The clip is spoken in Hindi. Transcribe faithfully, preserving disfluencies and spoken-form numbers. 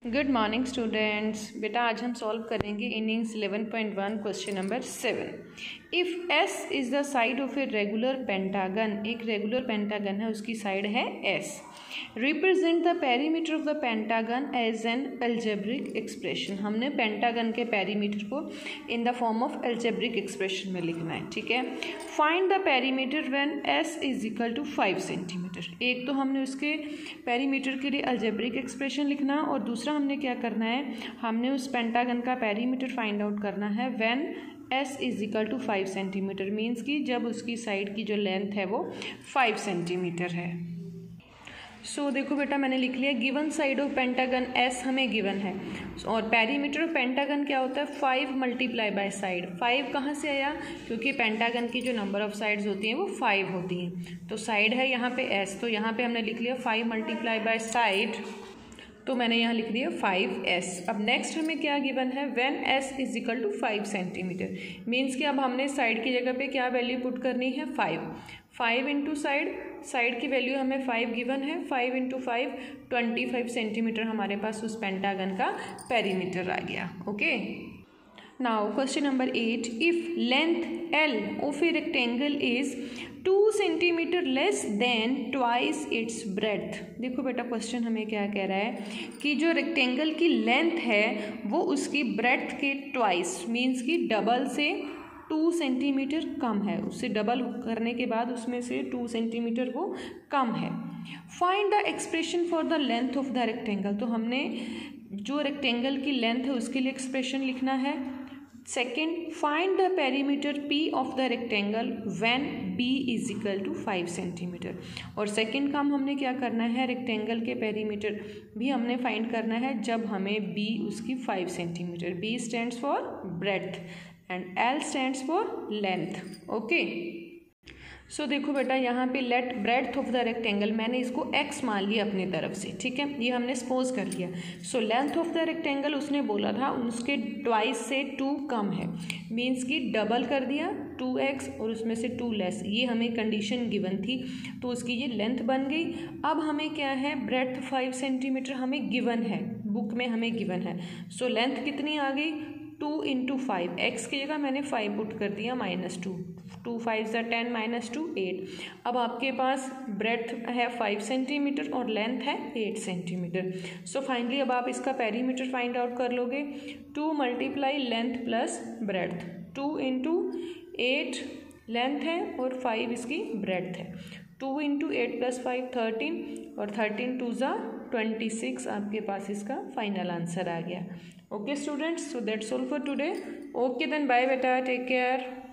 Good morning students. बेटा आज हम सॉल्व करेंगे innings eleven point one question number seven. If S is the side of a regular pentagon, एक रेगुलर पेंटागन है उसकी साइड है S. Represent the perimeter of the pentagon as an algebraic expression. हमने पेंटागन के पेरीमीटर को in the form of algebraic expression में लिखना है, ठीक है। Find the perimeter when S is equal to five centimetre. एक तो हमने उसके पेरीमीटर के लिए अलजेब्रिक एक्सप्रेशन लिखना और दूसरा हमने क्या करना है, हमने उस पेंटागन का पेरीमीटर फाइंड आउट करना है when S is equal to five centimetre. Means कि जब उसकी साइड की जो लेंथ है वो फाइव सेंटीमीटर है। सो so, देखो बेटा मैंने लिख लिया given side of pentagon S हमें गिवन है और पेरीमीटर ऑफ पेंटागन क्या होता है, five multiply by side. Five कहाँ से आया, क्योंकि पेंटागन की जो नंबर ऑफ साइड्स होती हैं वो फाइव होती हैं। तो साइड है यहाँ पे एस, तो यहाँ पे हमने लिख लिया फाइव मल्टीप्लाई बाय साइड, तो मैंने यहाँ लिख दिया फाइव एस। अब नेक्स्ट हमें क्या गिवन है, when S is equal to five centimetre. Means कि अब हमने साइड की जगह पे क्या वैल्यू पुट करनी है, five. Five into side, side की वैल्यू हमें फाइव गिवन है, five into five twenty five centimetre हमारे पास उस पेंटागन का पेरीमीटर आ गया। Okay, now question number eight. If length L of a rectangle is two centimetre less than twice its breadth. देखो बेटा क्वेश्चन हमें क्या कह रहा है कि जो रेक्टेंगल की लेंथ है वो उसकी ब्रेड्थ के ट्वाइस, मीन्स कि डबल से टू सेंटीमीटर कम है। उससे डबल करने के बाद उसमें से टू सेंटीमीटर वो कम है। Find the expression for the length of the rectangle. तो हमने जो रेक्टेंगल की लेंथ है उसके लिए एक्सप्रेशन लिखना है। Second, find the perimeter P of the rectangle when B is equal to five centimetre. और सेकेंड काम हमने क्या करना है, रेक्टेंगल के पेरीमीटर भी हमने फाइंड करना है जब हमें बी उसकी five centimetre. B stands for breadth and L stands for length. Okay, so so, देखो बेटा यहाँ पे let breadth of the rectangle, मैंने इसको x मान लिया अपनी तरफ से, ठीक है, ये हमने सपोज कर लिया। So length of the rectangle उसने बोला था उसके ट्वाइस से टू कम है, मीन्स कि डबल कर दिया टू एक्स और उसमें से टू लेस। ये हमें कंडीशन गिवन थी तो उसकी ये लेंथ बन गई। अब हमें क्या है, ब्रेड्थ फाइव सेंटीमीटर हमें गिवन है, बुक में हमें गिवन है। सो so, लेंथ कितनी आ गई, टू इंटू फाइव। एक्स की जगह मैंने फाइव पुट कर दिया, माइनस टू, टू फाइव ज़ा टेन, माइनस टू एट। अब आपके पास ब्रेड्थ है फाइव सेंटीमीटर और लेंथ है एट सेंटीमीटर। सो फाइनली अब आप इसका पेरीमीटर फाइंड आउट कर लोगे। Two multiply length plus breadth, two into eight length है और फाइव इसकी ब्रेड्थ है। Two into eight plus five thirteen और थर्टीन टू ज़ा ट्वेंटी सिक्स। आपके पास इसका फाइनल आंसर आ गया। Okay students, so that's all for today. Okay then bye बेटा, टेक केयर।